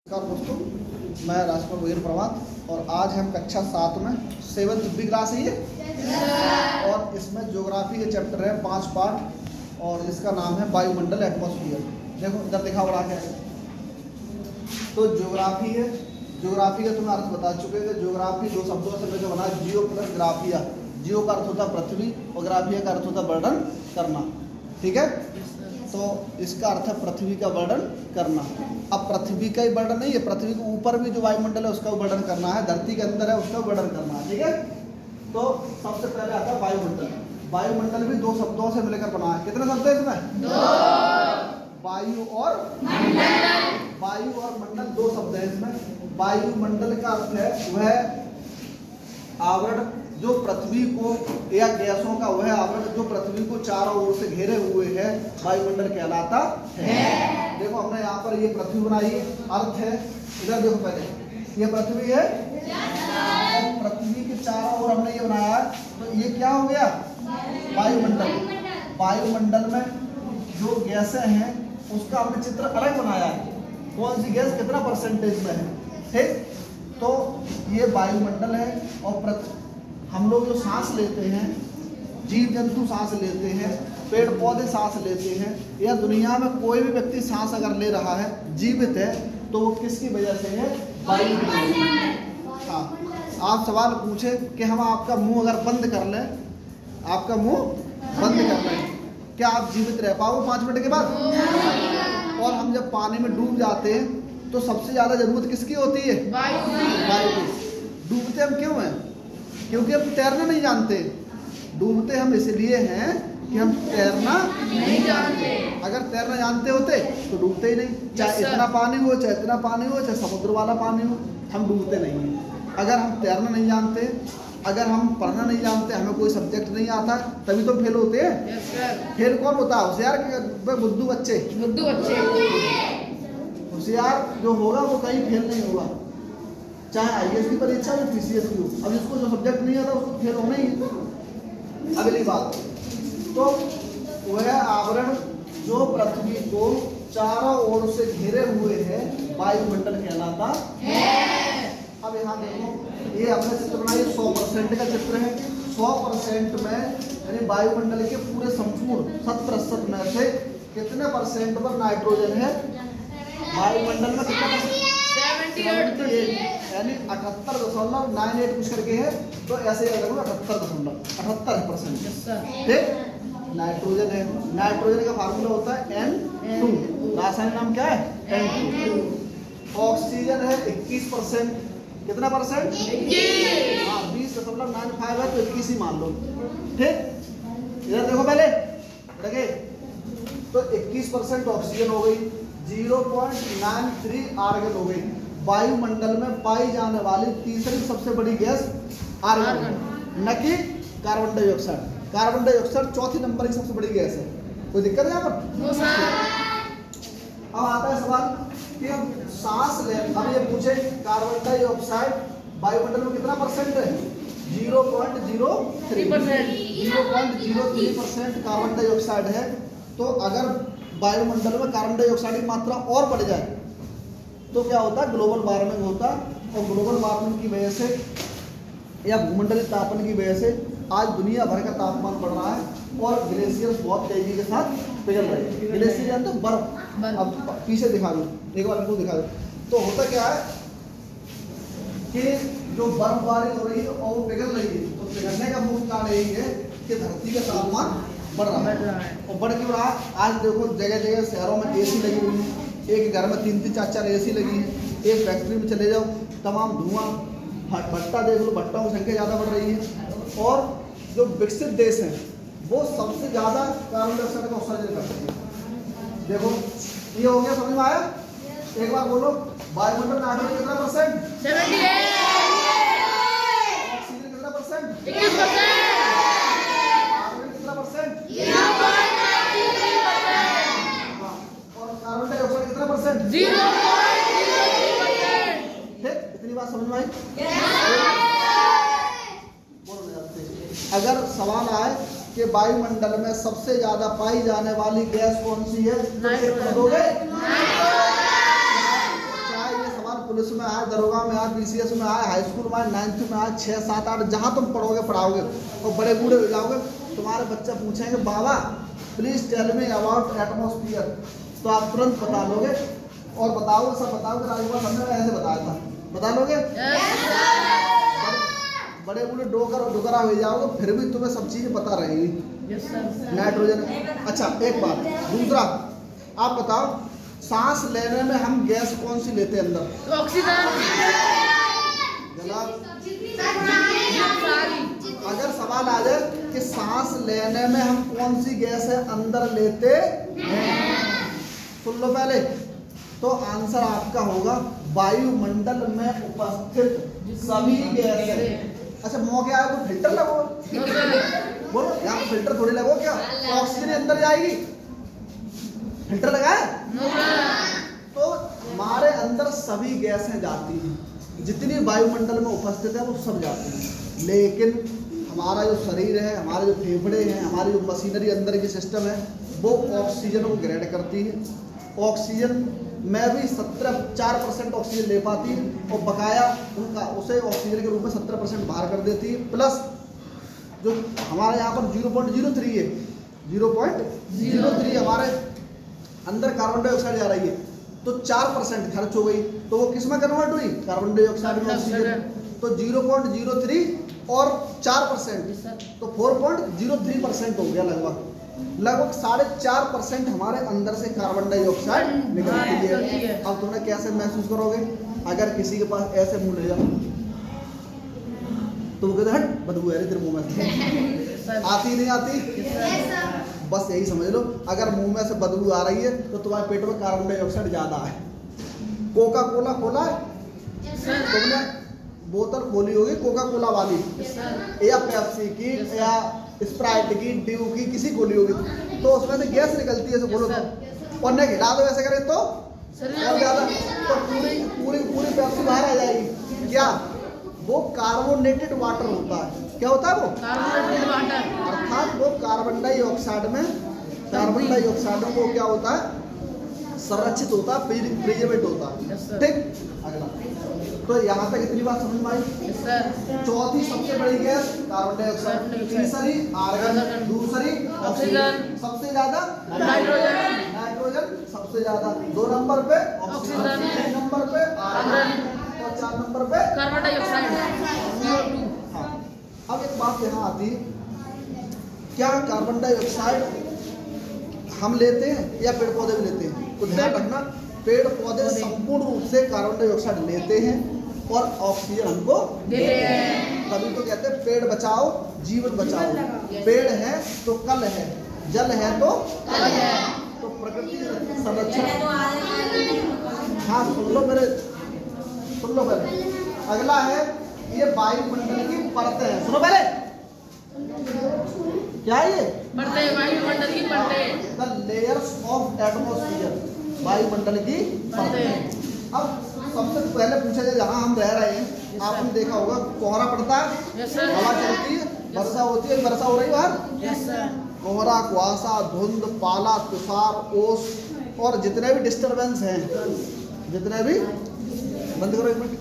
नमस्कार दोस्तों, मैं राजकुमार वगैरह प्रभात और आज हम कक्षा 7 में 7th बी क्लास है ये और इसमें ज्योग्राफी के चैप्टर है 5 पार्ट और इसका नाम है वायुमंडल एटमॉस्फेयर। देखो इधर दिखा बड़ा क्या है। तो ज्योग्राफी है, ज्योग्राफी का तुम्हें अर्थ बता चुके हैं। ज्योग्राफी दो शब्दों से मिलकर बना, जियो प्लस ग्राफिया। जियो का अर्थ होता पृथ्वी और ग्राफिया का अर्थ होता वर्णन करना, ठीक है। तो इसका अर्थ है पृथ्वी का वर्णन करना। अब पृथ्वी का ही वर्णन नहीं है, पृथ्वी के ऊपर भी जो वायुमंडल है उसका वर्णन करना है, धरती के अंदर है उसका वर्णन करना है, ठीक है। तो सबसे पहले आता है वायुमंडल। वायुमंडल भी दो शब्दों से मिलकर बना है। कितने शब्द है इसमें? दो। वायु और मंडल। वायु और मंडल दो शब्द है इसमें। वायुमंडल का अर्थ है वह आवरण जो पृथ्वी को या गैसों का वह आवरण जो पृथ्वी को चारों ओर से घेरे हुए है, वायुमंडल कहलाता है। देखो हमने यहाँ पर ये पृथ्वी बनाई, अर्थ है। इधर देखो पहले ये पृथ्वी है और पृथ्वी के चारों ओर हमने ये बनाया, तो ये क्या हो गया? वायुमंडल। वायुमंडल में जो गैसें हैं उसका हमने चित्र अलग बनाया है, कौन सी गैस कितना परसेंटेज में है, ठीक। तो ये वायुमंडल है और हम लोग जो सांस लेते हैं, जीव जंतु सांस लेते हैं, पेड़ पौधे सांस लेते हैं, या दुनिया में कोई भी व्यक्ति सांस अगर ले रहा है, जीवित है, तो वो किसकी वजह से है? वायु की वजह से। हाँ, आप सवाल पूछे कि हम आपका मुंह अगर बंद कर लें, आपका मुंह बंद कर लें, क्या आप जीवित रह पाओगे 5 मिनट के बाद? और हम जब पानी में डूब जाते हैं तो सबसे ज्यादा जरूरत किसकी होती है? वायु की। डूबते हम क्यों हैं? क्योंकि हम तैरना नहीं जानते। डूबते हम इसलिए हैं कि हम तैरना नहीं जानते। अगर तैरना जानते होते तो डूबते ही नहीं। चाहे इतना पानी हो, चाहे इतना पानी हो, चाहे समुद्र वाला पानी हो, हम डूबते नहीं हैं। अगर हम तैरना नहीं जानते, अगर हम पढ़ना नहीं जानते, हमें कोई सब्जेक्ट नहीं आता, तभी तो फेल होते हैं। फेल कौन होता है? होशियार बुद्धू बच्चे। होशियार जो होगा वो कहीं फेल नहीं होगा, चाहे आईएएस की परीक्षा हो, पीसीएस की हो। अब जिसको जो सब्जेक्ट नहीं आता उसको फेल होना ही है। अगली बात, तो वह आवरण जो पृथ्वी को चारों ओर से घेरे हुए है, वायुमंडल कहलाता है। अब यहाँ देखो, ये अपने चित्र बनाइए, 100% का चित्र है। 100% में यानी वायुमंडल के पूरे संपूर्ण 100% में से कितने परसेंट पर नाइट्रोजन है? वायुमंडल में कितना परसेंट? 78, यानी 78.98 कुछ करके है, तो ऐसे अगर 78%, ठीक। नाइट्रोजन है, नाइट्रोजन का फार्मूला होता है N2, रासायनिक नाम क्या है? N2। ऑक्सीजन है 21%, कितना परसेंट? 21। हाँ, 20.95 है तो 21 ही मान लो, ठीक। इधर देखो पहले लगे, तो 21% ऑक्सीजन हो गई, 0.93 आर्गन हो गई। वायुमंडल में पाई जाने वाली तीसरी सबसे बड़ी गैस आर्गन है, न कि कार्बन डाइऑक्साइड। कार्बन डाइऑक्साइड चौथी नंबर की सबसे बड़ी गैस है। कोई दिक्कत है यहाँ पर? अब आता है सवाल कि हम सांस ले, अब ये पूछे कार्बन डाइऑक्साइड वायुमंडल में कितना परसेंट है? 0.03%। 0.03% कार्बन डाइऑक्साइड है। तो अगर वायुमंडल में कार्बन डाइऑक्साइड की मात्रा और बढ़ जाए तो क्या होता है? ग्लोबल वार्मिंग होता। और ग्लोबल वार्मिंग की वजह से या भूमंडलीय तापन की वजह से आज दुनिया भर का तापमान बढ़ रहा है और ग्लेशियर्स बहुत तेजी के साथ पिघल रहे हैं। ग्लेशियर यानी तो बर्फ। अब पीछे दिखा दो, एक बार इनको दिखा दो। तो होता क्या है कि जो बर्फबारी हो रही है और वो पिघल रही है, तो पिघलने का मुख्य कारण यही है कि धरती का तापमान बढ़ रहा है। और बढ़ क्यों रहा? आज देखो जगह जगह शहरों में एसी लगी हुई है, एक घर में 3-3, 4-4 एसी लगी है। एक फैक्ट्री में चले जाओ, तमाम धुआं, भट्टा देख लो, भट्टों की संख्या ज़्यादा बढ़ रही है। और जो विकसित देश हैं वो सबसे ज़्यादा कार्बन डाइऑक्साइड का उत्सर्जन करते हैं। देखो ये हो गया, समझ में आया? एक बार बोलो, वायुमंडल नाइट्रोजन कितना परसेंट? 78। ऑक्सीजन कितना परसेंट? 21%। कार्बन कितना परसेंट? 0.93%। और कार्बन डाइऑक्साइड कितना परसेंट? 0.03%। ठीक, इतनी बात समझ में आई? अगर सवाल आए कि वायुमंडल में सबसे ज्यादा पाई जाने वाली गैस कौन सी है, तो पुलिस में आए, दरोगा में आए, PCS में आए, हाई स्कूल में आए, 9th में आए, 6, 7, 8 जहाँ तुम पढ़ाओगे और बड़े बूढ़े हो जाओगे, तुम्हारे बच्चे पूछेंगे बाबा please tell me about atmosphere, तो आप तुरंत बता लोगे और बताओगे, सब बताओगे। राजकुमार हमने ऐसे बताया था, बता लोगे। बड़े बूढ़े डोकरा हो जाओगे, फिर भी तुम्हें सब चीजें पता रहेगी। नाइट्रोजन। अच्छा एक बात, दूसरा आप बताओ, सांस लेने में हम गैस कौन सी लेते हैं अंदर? ऑक्सीजन। अगर सवाल आ जाए कि सांस लेने में हम कौन सी गैस है अंदर लेते हैं, सुन लो पहले, तो आंसर आपका होगा वायुमंडल में उपस्थित सभी गैसें। अच्छा मौके आए तो फिल्टर लगो, बोलो यहाँ पे फिल्टर थोड़ी लगो क्या, ऑक्सीजन अंदर जाएगी, फिल्टर लगाए तो हमारे अंदर सभी गैसें जाती हैं, जितनी वायुमंडल में उपस्थित है वो सब जाती हैं। लेकिन हमारा जो शरीर है, हमारे जो फेफड़े हैं, हमारी जो मशीनरी अंदर की सिस्टम है, वो ऑक्सीजन को ग्रेड करती है। ऑक्सीजन में भी 4% ऑक्सीजन ले पाती है और बकाया उसे ऑक्सीजन के रूप में 70% बाहर कर देती है। प्लस जो हमारे यहाँ पर 0.03 है, 0.03 हमारे अंदर कार्बन डाइऑक्साइड जा रही है, तो 4% खर्च हो गई, तो वो किस में कन्वर्ट हुई? कार्बन डाइऑक्साइड में ऑक्सीजन। तो 0.03 और 4%, तो 4.03% हो गया लगभग 4.5% हमारे अंदर से कार्बन डाइऑक्साइड निकलती है। अब तुमने कैसे महसूस करोगे? अगर किसी के पास ऐसे मुंह ले जाओ तो वो कहते हट बदबू है तेरे मुंह में से आती नहीं आती? बस यही समझ लो, अगर मुंह में से बदबू आ रही है तो तुम्हारे पेट में कार्बन डाइऑक्साइड ज्यादा है। कोका कोला खोला है तुमने, बोतल खोली होगी कोका कोला वाली या पेप्सी की या स्प्राइट की, ड्यू की, किसी खोली होगी, तो उसमें से गैस निकलती है, बोलो तो, और नहीं हिला दो ऐसे करें तो और ज्यादा, तो पूरी पेप्सी बाहर आ जाएगी। क्या? वो कार्बोनेटेड वाटर होता है। क्या होता है वो? Carbonated water. अर्थात वो कार्बन डाइऑक्साइड में वो क्या होता है? संरक्षित होता है, प्रिजर्वेट होता है। ठीक, अगला तो यहाँ तक इतनी बात समझ में आई। चौथी सबसे बड़ी गैस कार्बन डाइऑक्साइड, तीसरी आर्गन, दूसरी ऑक्सीजन, सबसे ज्यादा नाइट्रोजन सबसे ज्यादा, 2 नंबर पे ऑक्सीजन, 3 नंबर पे आर्गन और 4 नंबर पे कार्बन डाइऑक्साइड CO2। हाँ, अब एक बात यहाँ आती है, क्या कार्बन डाइऑक्साइड हम लेते हैं या पेड़ पौधे भी लेते हैं? तो ध्यान रखना, पेड़ पौधे संपूर्ण रूप से कार्बन डाइऑक्साइड लेते हैं और ऑक्सीजन हमको देते हैं। तभी तो कहते हैं पेड़ बचाओ जीवन बचाओ। पेड़ है तो कल है, जल है तो कल है, तो प्रकृति संरक्षण। हाँ सुन लो पहले। अगला है ये वायुमंडल की परतें हैं। सुनो पहले, क्या ये परतें? वायुमंडल की परतें, द लेयर्स ऑफ एटमॉस्फेयर, वायुमंडल की परतें। अब सबसे पहले पूछा जाए, जहाँ हम रह रहे हैं आपने देखा होगा कोहरा पड़ता है, हवा चलती है, वर्षा होती है, वर्षा हो रही है बाहर, कोहरा, कुहासा, धुंध, पाला, तुषार, ओस और जितने भी डिस्टरबेंस हैं, जितने भी, बंद करो एक मिनट,